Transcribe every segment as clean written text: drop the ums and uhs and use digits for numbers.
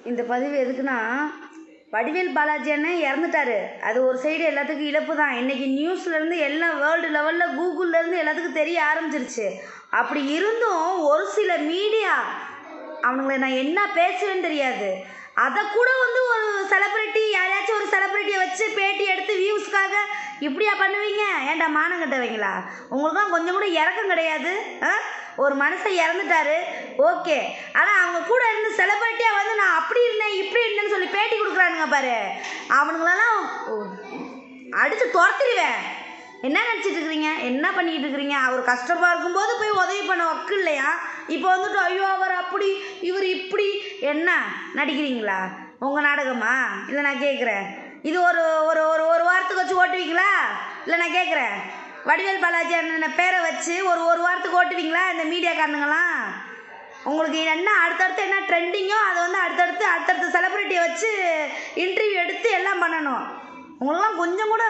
இந்த பதிவு எதுக்குன்னா, வடிவேல் பாலாஜி அண்ணன் இறந்துட்டாரு. அது ஒரு சைடு எல்லாத்துக்கும் இழப்பு தான். இன்றைக்கி நியூஸ்லேருந்து எல்லாம் வேர்ல்டு லெவலில் கூகுள்லேருந்து எல்லாத்துக்கும் தெரிய ஆரம்பிச்சிருச்சு. அப்படி இருந்தும் ஒரு சில மீடியா அவனுங்களை நான் என்ன பேசுவேன்னு தெரியாது. அதை கூட வந்து ஒரு செலிப்ரிட்டி, யாரையாச்சும் ஒரு செலிப்ரிட்டியை வச்சு பேட்டி எடுத்து வியூஸ்க்காக இப்படியா பண்ணுவீங்க? ஏன்டா மானம் கட்டவங்களா? உங்களுக்குலாம் கொஞ்சம் கூட இறக்கம் கிடையாது. ஒரு மனுஷன் இறந்துட்டாரு, ஓகே. ஆனால் அவங்க கூட இருந்து செலிப்ரிட்டியாக வந்து நான் அப்படி இருந்தேன் இப்படி இருந்தேன்னு சொல்லி பேட்டி கொடுக்குறானுங்க பாரு. அவனுங்களெல்லாம் அடித்து துரத்திடுவேன். என்ன நினச்சிட்டு இருக்கிறீங்க? என்ன பண்ணிக்கிட்டு இருக்கிறீங்க? அவர் கஷ்டமாக இருக்கும்போது போய் உதவி பண்ண வக்கு இல்லையா? இப்போ வந்துட்டு ஐயோ அவர் அப்படி இவர் இப்படி என்ன நடிக்கிறீங்களா? உங்கள் நாடகமா? இல்லை நான் கேட்குறேன், இது ஒரு ஒரு ஒரு ஒரு வாரத்துக்கு வச்சு ஓட்டுவீங்களா? இல்லை நான் கேட்குறேன், வடிவேல் பாலாஜி அண்ணன் பேரை வச்சு ஒரு வாரத்துக்கு ஓட்டுவீங்களா இந்த மீடியாக்காரனுங்களாம்? உங்களுக்கு என்ன அடுத்தடுத்து என்ன ட்ரெண்டிங்கோ அதை வந்து அடுத்தடுத்த செலிப்ரிட்டியை வச்சு இன்டர்வியூ எடுத்து எல்லாம் பண்ணணும். உங்களுக்குலாம் கொஞ்சம் கூட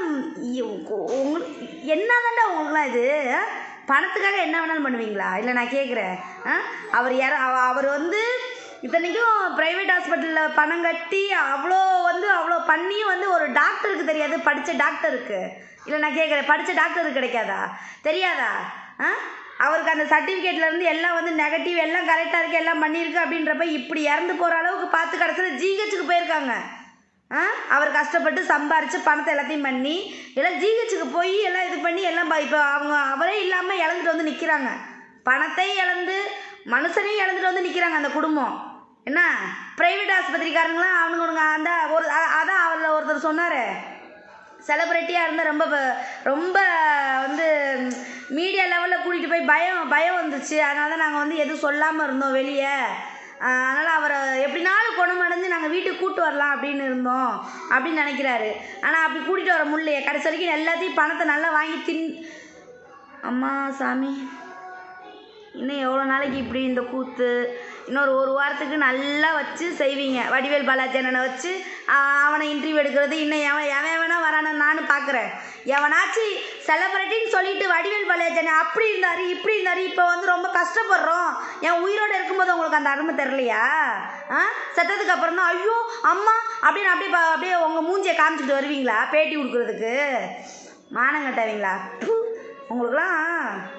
என்ன தாண்டா உங்களுக்குலாம் இது? பணத்துக்காக என்ன வேணாலும் பண்ணுவீங்களா? இல்லை நான் கேட்குறேன், அவர் வந்து இத்தனைக்கும் ப்ரைவேட் ஹாஸ்பிட்டலில் பணம் கட்டி அவ்வளோ பண்ணியும் வந்து ஒரு டாக்டருக்கு தெரியாது, படித்த டாக்டருக்கு. இல்லை நான் கேட்குறேன், படித்த டாக்டருக்கு கிடைக்காதா? தெரியாதா? அவருக்கு அந்த சர்டிஃபிகேட்லேருந்து எல்லாம் வந்து நெகட்டிவ் எல்லாம் கரெக்டாக இருக்குது, எல்லாம் பண்ணியிருக்கு அப்படின்றப்ப இப்படி இறந்து போகிற அளவுக்கு பார்த்து கடைசியில் ஜிஹெச்சுக்கு போயிருக்காங்க. அவர் கஷ்டப்பட்டு சம்பாரித்து பணத்தை எல்லாத்தையும் பண்ணி எல்லாம் ஜிஹெச்சுக்கு போய் எல்லாம் இது பண்ணி எல்லாம் இப்போ அவரே இல்லாமல் இழந்துட்டு வந்து நிற்கிறாங்க. பணத்தை இழந்து மனுஷனையும் இழந்துட்டு வந்து நிற்கிறாங்க அந்த குடும்பம். என்ன ப்ரைவேட் ஆஸ்பத்திரிக்காரங்களாம் அவனுங்க அதான் அவரில் ஒருத்தர் சொன்னார், செலிப்ரிட்டியாக இருந்தால் ரொம்ப வந்து மீடியா லெவலில் கூட்டிகிட்டு போய் பயம் வந்துச்சு, அதனால தான் நாங்கள் வந்து எதுவும் சொல்லாமல் இருந்தோம் வெளியே. அதனால் அவரை எப்படினாலும் குணமடைஞ்சு நாங்கள் வீட்டுக்கு கூப்பிட்டு வரலாம் அப்படின்னு இருந்தோம் அப்படின்னு நினைக்கிறாரு. ஆனால் அப்படி கூட்டிகிட்டு வர முடியலையே. கடைசி வரைக்கும் எல்லாத்தையும் பணத்தை நல்லா வாங்கி அம்மா சாமி, இன்னும் எவ்வளோ நாளைக்கு இப்படி இந்த கூத்து? இன்னொரு ஒரு வாரத்துக்கு நல்லா வச்சு செய்வீங்க. வடிவேல் பாலாஜி அண்ணனை வச்சு அவனை இன்டர்வியூ எடுக்கிறது. இன்னும் எவன் வேணா வரானு நானும் பார்க்குறேன். எவனாச்சும் செலிப்ரிட்டின்னு சொல்லிட்டு வடிவேல் பாலாஜி அண்ணன் அப்படி இருந்தார் இப்படி இருந்தார், இப்போ வந்து ரொம்ப கஷ்டப்படுறோம், என் உயிரோடு இருக்கும்போது உங்களுக்கு அந்த அருமை தெரியலையா? செத்ததுக்கு அப்புறம் தான் ஐயோ அம்மா அப்படின்னு அப்படியே உங்கள் மூஞ்சியை காமிச்சிட்டு வருவீங்களா பேட்டி கொடுக்குறதுக்கு? மானம் கட்டாவீங்களா? உங்களுக்குலாம்